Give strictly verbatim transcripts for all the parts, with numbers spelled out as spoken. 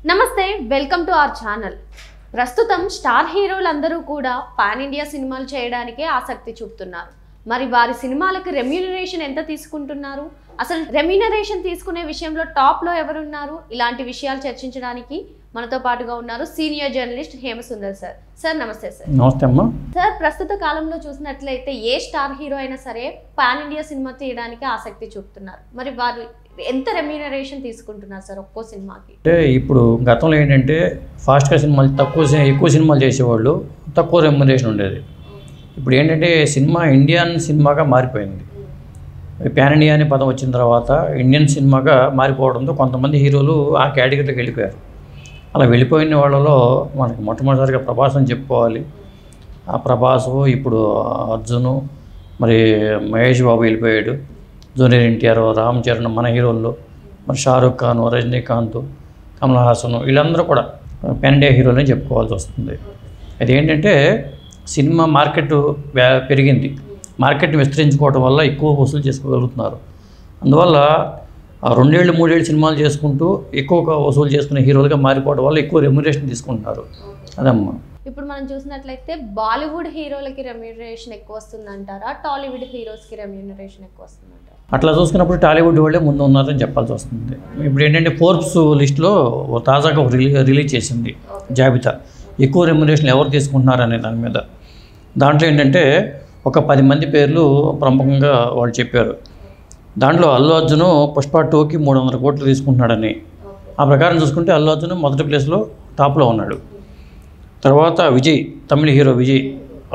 నమస్తే, welcome to our channel. ప్రస్తుతం star హీరోలందరూ కూడా పాన్ ఇండియా సినిమాలు చేయడానికే ఆసక్తి చూపుతున్నారు. మరి వారి సినిమాలకు రెమ్యూనరేషన్ ఎంత తీసుకుంటున్నారు, అసలు రెమ్యూనరేషన్ తీసుకునే విషయంలో టాప్లో ఎవరున్నారు, ఇలాంటి విషయాలు చర్చించడానికి మనతో పాటుగా ఉన్నారు senior journalist Hemasundar sir. Sir నమస్తే. సార్ నమస్తే అమ్మా. సార్, ప్రస్తుత కాలంలో చూసినట్లయితే ఏ స్టార్ హీరో అయినా సరే పాన్ ఇండియా సినిమా తీయడానికి ఆసక్తి చూపుతున్నారు. మరి వారు ఎంత రెమ్యూనరేషన్ తీసుకుంటున్నారు సార్ ఒక్కో సినిమాకి? అంటే ఇప్పుడు గతంలో ఏంటంటే ఫాస్ట్గా సినిమాలు తక్కువ ఎక్కువ సినిమాలు చేసేవాళ్ళు, తక్కువ రెమ్యూనరేషన్ ఉండేది. ఇప్పుడు ఏంటంటే సినిమా ఇండియన్ సినిమాగా మారిపోయింది. పాన్ ఇండియా అనే పదం వచ్చిన తర్వాత ఇండియన్ సినిమాగా మారిపోవడంతో కొంతమంది హీరోలు ఆ కేటగిరీలోకి వెళ్ళిపోయారు. అలా వెళ్ళిపోయిన వాళ్ళలో మనకి మొట్టమొదటిసారిగా ప్రభాస్ అని చెప్పుకోవాలి. ఆ ప్రభాస్, ఇప్పుడు అర్జును, మరి మహేష్ బాబు వెళ్ళిపోయాడు, జూనియర్ ఎన్టీఆర్, రామ్ చరణ్, మన హీరోల్లో మరి షారూఖ్ ఖాన్, రజనీకాంత్, కమల్ హాసన్, వీళ్ళందరూ కూడా పాన్ ఇండియా హీరోలని చెప్పుకోవాల్సి వస్తుంది. అది ఏంటంటే సినిమా మార్కెట్ పెరిగింది, మార్కెట్ని విస్తరించుకోవడం వల్ల ఎక్కువ వసూలు చేసుకోగలుగుతున్నారు. అందువల్ల రెండేళ్ళు మూడేళ్ళు సినిమాలు చేసుకుంటూ ఎక్కువ వసూలు చేసుకునే హీరోలుగా మారిపోవడం వల్ల ఎక్కువ రెమ్యూనరేషన్ తీసుకుంటున్నారు. అదమ్మా. ఇప్పుడు మనం చూసినట్లయితే బాలీవుడ్ హీరోలకి రెమ్యూనరేషన్ ఎక్కువ వస్తుందంటారా, టాలీవుడ్ హీరోస్కి రెమ్యూనరేషన్ ఎక్కువ వస్తుందంటారా? అట్లా చూసుకున్నప్పుడు టాలీవుడ్ వాళ్ళే ముందు ఉన్నారని చెప్పాల్సి వస్తుంది. ఇప్పుడు ఏంటంటే ఫోర్బ్స్ లిస్టులో తాజాగా ఒక రిలీ రిలీజ్ చేసింది జాబితా, ఎక్కువ రెమ్యూనరేషన్ ఎవరు తీసుకుంటున్నారు అనే దాని మీద. దాంట్లో ఏంటంటే ఒక పది మంది పేర్లు ప్రముఖంగా వాళ్ళు చెప్పారు. దాంట్లో అల్లు అర్జును పుష్ప టూకి మూడు వందల కోట్లు తీసుకుంటున్నాడని. ఆ ప్రకారం చూసుకుంటే అల్లు అర్జును మొదటి ప్లేస్లో టాప్లో ఉన్నాడు. తర్వాత విజయ్, తమిళ హీరో విజయ్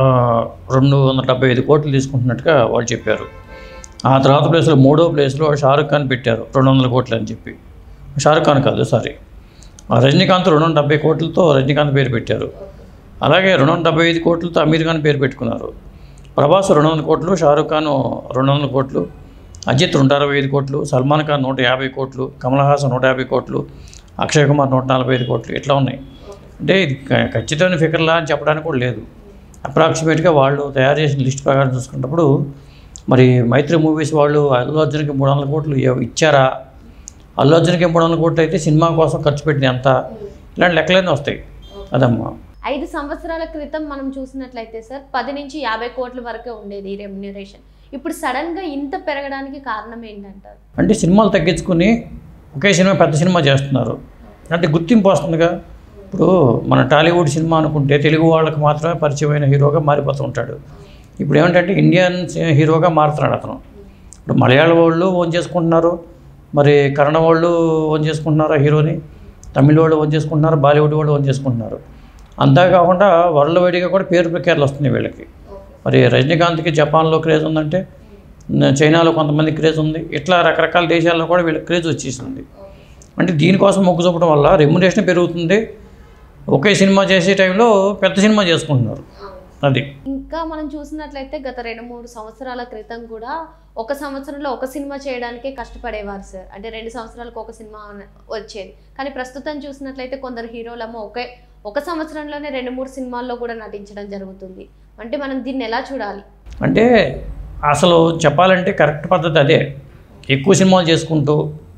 రెండు వందల డెబ్బై ఐదు కోట్లు తీసుకుంటున్నట్టుగా వాళ్ళు చెప్పారు. ఆ తర్వాత ప్లేస్లో మూడో ప్లేస్లో షారుఖ్ ఖాన్ పెట్టారు రెండు వందల కోట్లు అని చెప్పి. షారుఖ్ ఖాన్ కాదు, సారీ, రజనీకాంత్ రెండు వందల డెబ్బై కోట్లతో రజనీకాంత్ పేరు పెట్టారు. అలాగే రెండు వందల డెబ్బై ఐదు కోట్లతో అమీర్ ఖాన్ పేరు పెట్టుకున్నారు. ప్రభాస్ రెండు వందల కోట్లు, షారుఖ్ ఖాన్ రెండు వందల కోట్లు, అజిత్ నూట అరవై ఐదు కోట్లు, సల్మాన్ ఖాన్ నూట యాభై కోట్లు, కమల్ హాసన్ నూట యాభై కోట్లు, అక్షయ్ కుమార్ నూట నలభై ఐదు కోట్లు, ఇట్లా ఉన్నాయి. అంటే ఇది ఖచ్చితమైన ఫిగర్లా అని చెప్పడానికి కూడా లేదు. అప్రాక్సిమేట్గా వాళ్ళు తయారు చేసిన లిస్ట్ ప్రకారం చూసుకున్నప్పుడు మరి మైత్రి మూవీస్ వాళ్ళు అల్లు అర్జున్కి మూడు వందల కోట్లు ఇచ్చారా, అల్లు అర్జున్కి మూడు వందల కోట్లు అయితే సినిమా కోసం ఖర్చు పెట్టిన ఎంత, ఇలాంటి లెక్కలన్నీ వస్తాయి. అదమ్మా. ఐదు సంవత్సరాల క్రితం మనం చూసినట్లయితే సార్ పది నుంచి యాభై కోట్ల వరకే ఉండేది ఈ రెమ్యూనరేషన్. ఇప్పుడు సడన్గా ఇంత పెరగడానికి కారణం ఏంటంటారు? అంటే సినిమాలు తగ్గించుకుని ఒకే సినిమా పెద్ద సినిమా చేస్తున్నారు, అంటే గుర్తింపు వస్తుందిగా. ఇప్పుడు మన టాలీవుడ్ సినిమా అనుకుంటే తెలుగు వాళ్ళకి మాత్రమే పరిచయమైన హీరోగా మారిపోతూ ఉంటాడు. ఇప్పుడు ఏమిటంటే ఇండియన్ హీరోగా మారుతున్నాడు అతను. ఇప్పుడు మలయాళ వాళ్ళు ఓన్ చేసుకుంటున్నారు, మరి కన్నడ వాళ్ళు ఓన్ చేసుకుంటున్నారు ఆ హీరోని, తమిళ వాళ్ళు ఓన్ చేసుకుంటున్నారు, బాలీవుడ్ వాళ్ళు ఓన్ చేసుకుంటున్నారు. అంతేకాకుండా వరల్డ్ వైడ్గా కూడా పేరు ప్రఖ్యాతులు వస్తున్నాయి వీళ్ళకి. మరి రజనీకాంత్కి జపాన్లో క్రేజ్ ఉందంటే చైనాలో కొంతమంది క్రేజ్ ఉంది, ఇట్లా రకరకాల దేశాల్లో కూడా వీళ్ళకి క్రేజ్ వచ్చేసింది. అంటే దీనికోసం మొగ్గు చూపడం వల్ల రెమ్యూనరేషన్ పెరుగుతుంది. ఒకే సినిమా చేసే టైంలో పెద్ద సినిమా చేసుకుంటున్నారు. అది ఇంకా మనం చూసినట్లయితే గత రెండు మూడు సంవత్సరాల క్రితం కూడా ఒక సంవత్సరంలో ఒక సినిమా చేయడానికే కష్టపడేవారు సార్. అంటే రెండు సంవత్సరాలకు ఒక సినిమా వచ్చేది. కానీ ప్రస్తుతం చూసినట్లయితే కొందరు హీరోలమో ఒకే ఒక సంవత్సరంలోనే రెండు మూడు సినిమాల్లో కూడా నటించడం జరుగుతుంది. అంటే మనం దీన్ని ఎలా చూడాలి? అంటే అసలు చెప్పాలంటే కరెక్ట్ పద్ధతి అదే. ఎక్కువ సినిమాలు చేసుకుంటూ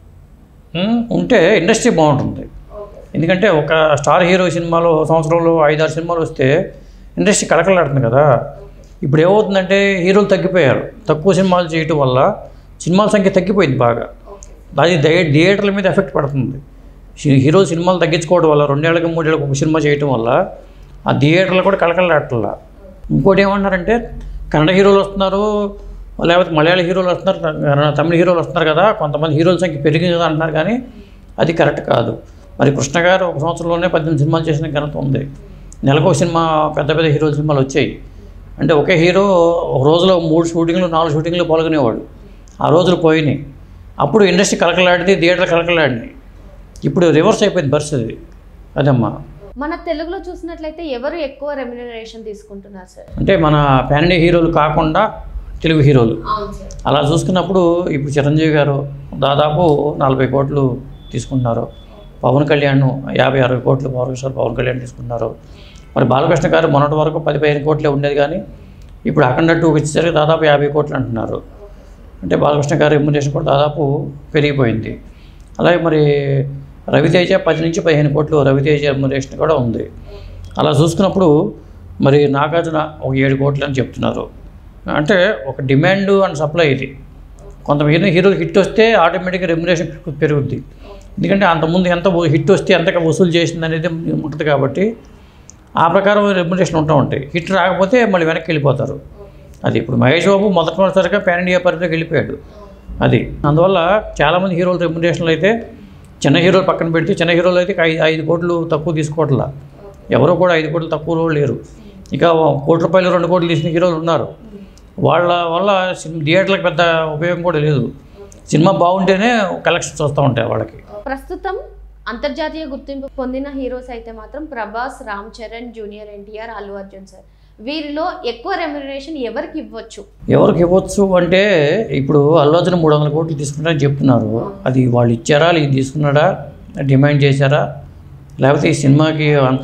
ఉంటే ఇండస్ట్రీ బాగుంటుంది. ఎందుకంటే ఒక స్టార్ హీరో సినిమాలో సంవత్సరంలో ఐదారు సినిమాలు వస్తే ఇండస్ట్రీ కలకలాడుతుంది కదా. ఇప్పుడు ఏమవుతుందంటే హీరోలు తగ్గిపోయారు, తక్కువ సినిమాలు చేయటం వల్ల సినిమాల సంఖ్య తగ్గిపోయింది బాగా. అది థియేటర్ల మీద ఎఫెక్ట్ పడుతుంది. హీరో సినిమాలు తగ్గించుకోవడం వల్ల రెండేళ్ళకి మూడేళ్ళకి ఒక సినిమా చేయటం వల్ల ఆ థియేటర్లు కూడా కలకలాడట్లా. ఇంకోటి ఏమంటారంటే కన్నడ హీరోలు వస్తున్నారు, లేకపోతే మలయాళ హీరోలు వస్తున్నారు, తమిళ హీరోలు వస్తున్నారు కదా, కొంతమంది హీరోల సంఖ్య పెరిగింది కదా అంటున్నారు. కానీ అది కరెక్ట్ కాదు. మరి కృష్ణ గారు ఒక సంవత్సరంలోనే పద్దెనిమిది సినిమాలు చేసిన ఘనత ఉంది. నెలకు ఒక సినిమా పెద్ద పెద్ద హీరోల సినిమాలు వచ్చాయి. అంటే ఒకే హీరో ఒక రోజులో మూడు షూటింగ్లు నాలుగు షూటింగ్లు పాల్గొనేవాడు. ఆ రోజులు పోయినాయి. అప్పుడు ఇండస్ట్రీ కలకలాడింది, థియేటర్ కలకలాడినాయి. ఇప్పుడు రివర్స్ అయిపోయింది పరిస్థితి. అదమ్మా. మన తెలుగులో చూసినట్లయితే ఎవరు ఎక్కువ రెమ్యూనరేషన్ తీసుకుంటున్నారు సార్? అంటే మన పాన్ ఇండియా హీరోలు కాకుండా తెలుగు హీరోలు అలా చూసుకున్నప్పుడు ఇప్పుడు చిరంజీవి గారు దాదాపు నలభై కోట్లు తీసుకుంటున్నారు. పవన్ కళ్యాణ్ యాభై అరవై కోట్లు పవన్ పవన్ కళ్యాణ్ తీసుకుంటున్నారు. మరి బాలకృష్ణ గారు మొన్నటి వరకు పది పదిహేను కోట్లే ఉండేది, కానీ ఇప్పుడు అఖండ టూకి వచ్చేసరికి దాదాపు యాభై కోట్లు అంటున్నారు. అంటే బాలకృష్ణ గారి రెమ్యూనరేషన్ కూడా దాదాపు పెరిగిపోయింది. అలాగే మరి రవితేజ పది నుంచి పదిహేను కోట్లు రవితేజ రెమ్యునరేషన్ కూడా ఉంది. అలా చూసుకున్నప్పుడు మరి నాగార్జున ఒక ఏడు కోట్లు అని చెప్తున్నారు. అంటే ఒక డిమాండ్ అండ్ సప్లై ఇది. కొంతమంది హీరోలు హిట్ వస్తే ఆటోమేటిక్గా రెమ్యునరేషన్ పెరుగుద్ది. ఎందుకంటే అంతకుముందు ఎంత హిట్ వస్తే ఎంతగా వసూలు చేసింది అనేది ఉంటుంది కాబట్టి ఆ ప్రకారం రెమ్యునరేషన్ ఉంటూ ఉంటాయి. హిట్ రాకపోతే మళ్ళీ వెనక్కి వెళ్ళిపోతారు. అది ఇప్పుడు మహేష్ బాబు మొదటిసారిగా పాన్ ఇండియా పరిధిలోకి వెళ్ళిపోయాడు. అది అందువల్ల చాలామంది హీరోలు రెమ్యునరేషన్లు అయితే చిన్న హీరోలు పక్కన పెడితే చిన్న హీరోలు అయితే ఐదు ఐదు కోట్లు తక్కువ తీసుకోవట్లా. ఎవరో కూడా ఐదు కోట్లు తక్కువ లేరు. ఇక కోటి రూపాయలు రెండు కోట్లు తీసిన హీరోలు ఉన్నారు. వాళ్ళ వల్ల థియేటర్లకు పెద్ద ఉపయోగం కూడా లేదు. సినిమా బాగుంటేనే కలెక్షన్స్ వస్తూ ఉంటాయి వాళ్ళకి. ప్రస్తుతం అంతర్జాతీయ గుర్తింపు పొందిన హీరోస్ అయితే మాత్రం ప్రభాస్, రామ్ చరణ్, జూనియర్ ఎన్టీఆర్, అల్లు అర్జున్ సార్. వీరిలో ఎక్కువ రెమ్యునరేషన్ ఎవరికి ఇవ్వచ్చు? ఎవరికి ఇవ్వచ్చు అంటే ఇప్పుడు అల్లు అర్జున్ మూడు వందల కోట్లు తీసుకుంటారని చెప్తున్నారు. అది వాళ్ళు ఇచ్చారా, ఇది తీసుకున్నాడా, డిమాండ్ చేశారా, లేకపోతే ఈ సినిమాకి అంత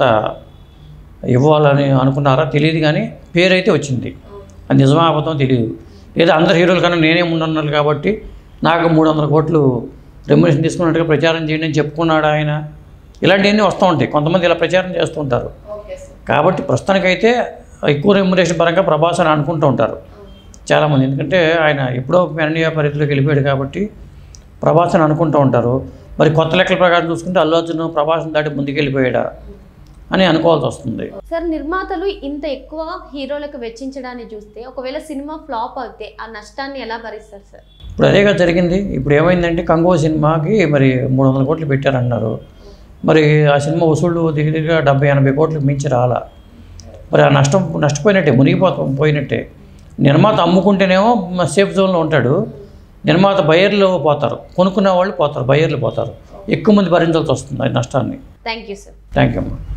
ఇవ్వాలని అనుకున్నారా తెలియదు. కానీ పేరైతే వచ్చింది. అది నిజమా అబద్ధం తెలియదు. లేదా అందరు హీరోల కన్నా నేనే ముందున్నాను కాబట్టి నాకు మూడు వందల కోట్లు రెమ్యునరేషన్ తీసుకున్నట్టుగా ప్రచారం చేయండి అని చెప్పుకున్నాడు ఆయన. ఇలాంటివన్నీ వస్తూ ఉంటాయి. కొంతమంది ఇలా ప్రచారం చేస్తూ ఉంటారు. కాబట్టి ప్రస్తుతానికైతే ఎక్కువ రెమ్యునరేషన్ పరంగా ప్రభాస్ అని అనుకుంటూ ఉంటారు చాలామంది. ఎందుకంటే ఆయన ఎప్పుడో పాన్ ఇండియా పరిధిలోకి వెళ్ళిపోయాడు కాబట్టి ప్రభాస్ అని అనుకుంటూ ఉంటారు. మరి కొత్త లెక్కల ప్రకారం చూసుకుంటే అల్లు అర్జున్ ప్రభాస్ని దాటి ముందుకెళ్ళిపోయాడా అని అనుకోవాల్సి వస్తుంది. సార్, నిర్మాతలు ఇంత ఎక్కువ హీరోలకు వెచ్చించడాన్ని చూస్తే ఒకవేళ సినిమా ఫ్లాప్ అయితే ఆ నష్టాన్ని ఎలా భరిస్తారు సార్? ఇప్పుడు అదేగా జరిగింది. ఇప్పుడు ఏమైందంటే కంగో సినిమాకి మరి మూడు వందల కోట్లు పెట్టారన్నారు. మరి ఆ సినిమా వసూళ్ళు దగ్గరగా డెబ్బై ఎనభై కోట్లకు మించి రాలా. మరి ఆ నష్టం నష్టపోయినట్టే, మునిగిపోతా పోయినట్టే. నిర్మాత అమ్ముకుంటేనేమో సేఫ్ జోన్లో ఉంటాడు. నిర్మాత బయర్లు పోతారు, కొనుక్కునే వాళ్ళు పోతారు, బయర్లు పోతారు. ఎక్కువ మంది భరించాల్సి వస్తుంది ఆ నష్టాన్ని. Thank you sir. Thank you అమ్మా.